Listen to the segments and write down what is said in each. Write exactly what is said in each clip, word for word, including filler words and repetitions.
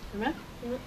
du med? Mm.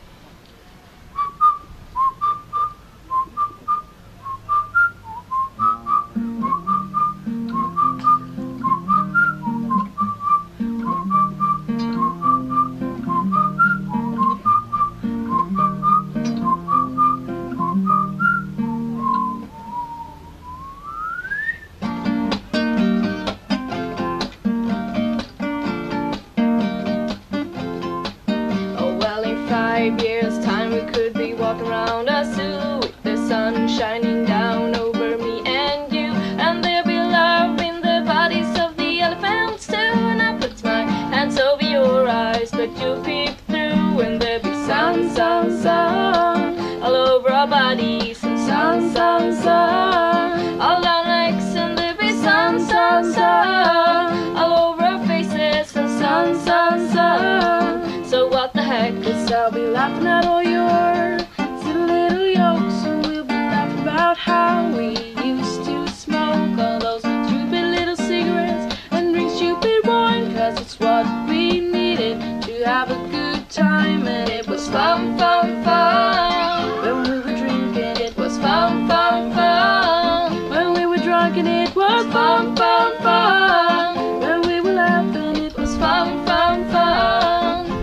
Five years time we could be walking around a zoo with the sun shining down over me and you, and there'll be love in the bodies of the elephants too, and I put my hands over your eyes but you peep through, and there'll be sun, sun, sun all over our bodies, and sun, sun, sun all our necks, and there'll be sun, sun, sun all over our faces, and sun, sun, sun. So what the heck, 'cause I'll be laughing at all your silly little jokes, and we'll be laughing about how we used to smoke all those stupid little cigarettes and drink stupid wine, 'cause it's what we needed to have a good time, and it was fun, fun, fun when we were drinking. It was fun, fun, fun when we were drunk, and it was fun, fun, fun when we were laughing. It was fun, fun, fun.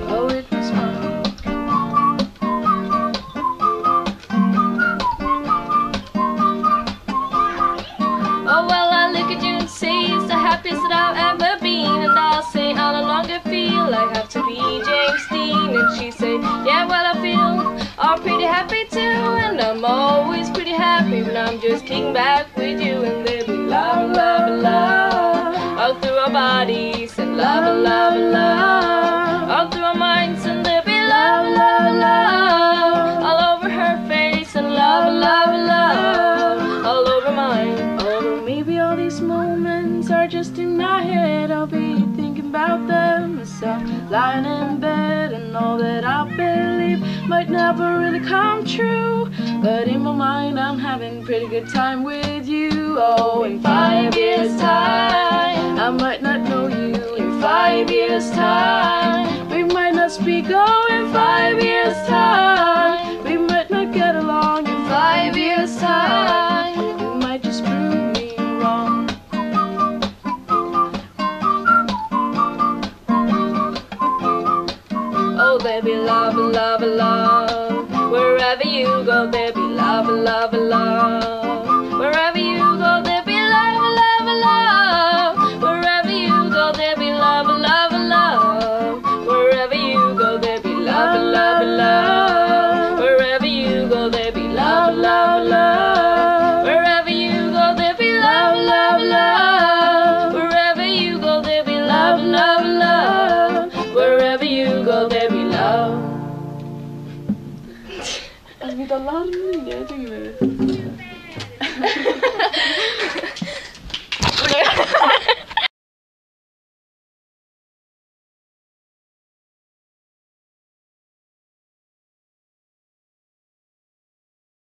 Happiest that I've ever been, and I'll say I no longer feel I have to be James Dean, and she say yeah, well I feel all pretty happy too, and I'm always pretty happy when I'm just kicking back with you, and there'll be love, love, love all through our bodies, and love, love, love all through our minds, and there'll be love, love, love all over her face, and love, love, love all over mine. Although maybe all these moments are just in my head, I'll be thinking about them as I'm lying in bed, and all that I believe might never really come true, but in my mind I'm having a pretty good time with you. Oh, in five years time I might not know you. In five years time we might not speak. Oh, in five years time we might not get along. In five years time you might just prove me wrong. Oh, there'll be love, love, love wherever you go. There'll be love, love, love wherever you go. There'll be love, love, love wherever you go. There'll be love, love, love wherever you go. There'll be love, love, love wherever you go. There'll be love, love, love wherever you go. There'll be love, love, love wherever you go. There'll be love, love, love wherever you go. There'll be love. Alltså vi tar larm, jag tycker det.